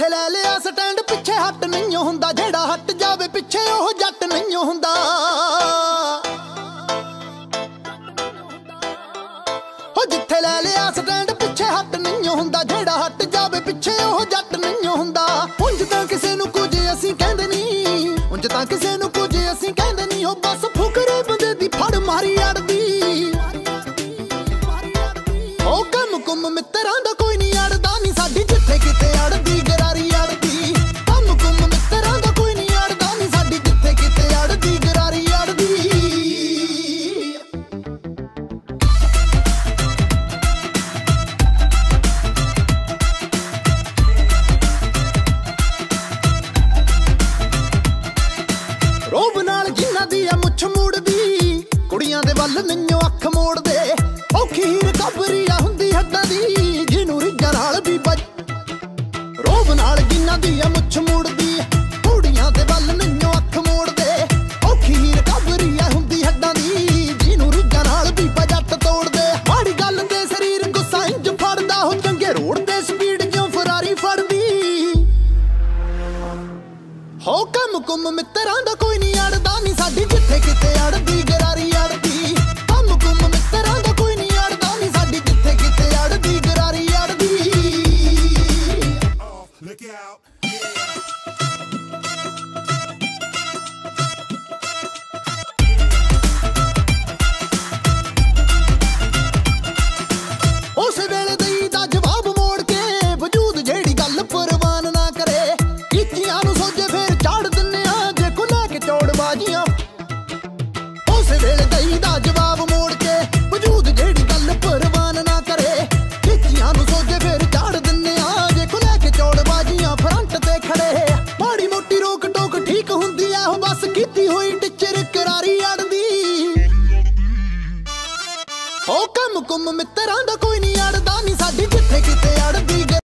जिथे लै लिया स्टैंड पिछे हट नहीं हुंदा, जेड़ा हट जावे पिछे ओह जट नहीं हुंदा। जिथे लै लिया स्टैंड पिछे हट नहीं हुंदा, जेड़ा हट जावे पिछे ओह जट नहीं हुंदा। उंज तां किसे नूं कुछ असीं कहंदे नहीं, उंज तां किसे नूं कुछ असीं कहंदे नहीं, ओ बस फुकरे बंदे दी फड़ मारी अड़दी। ओ कम कुम मित्रां दा कोई नहीं अड़दा नी साडी, जिथे किते अड़दी गरारी अड़दी। कम कुम मित्रां दा कोई नहीं अड़दा नी साडी, जिथे किते अड़दी गरारी अड़दी। रोब नाल जिन्हां दी आ मुछ मूड़दी, कुड़ियां दे वल नईओ अख मोड़दे। औखी हीर कबरिया हुंदी हड्डां दी, जिन्नू रिज्जां नाल भी बज। रोब नाल जिन्हां दी आ मुछ मूड़दी, कुड़ियां दे वल नईओ अख मोड़दे। औखी हीर कबरिया हुंदी हड्डां दी, जिन्नू रिज्जां नाल भी जट तोड़दे। माड़ी गल दे शरीर गुस्सा इंज फड़दा, हो चंगे रोड ते स्पीड जो फरारी फड़दी। हो कम कुम मित्रां दा कोई नहीं अड़दा नी साडी, जिथे किते अड़दी गरारी अड़दी। कम कुम मित्रां दा कोई नहीं अड़दा नी साडी, जिथे किते अड़दी गरारी अड़दी। Look out. उस वेले दई दा जवाब मोड़ के, वजूद जेड़ी गल परवान ना करे। कीतियां नूं सोजे फिर चाड़ दिन्ने आ, जे को लैके चौड़बाजियां। उस वेले दई दा जवाब मोड़ के, वजूद जेड़ी गल परवान ना करे। कीतियां नूं सोजे फिर चाड़ दिन्ने आ, जे को लैके चौड़बाजियां। फ्रंट ते खड़े माड़ी मोटी रोक टोक ठीक हुंदी आ, हो बस कीती होई टिचर करारी अड़दी। हो कम कुम मित्रां दा कोई नहीं अड़दा नी साडी, जिथे किते अड़दी।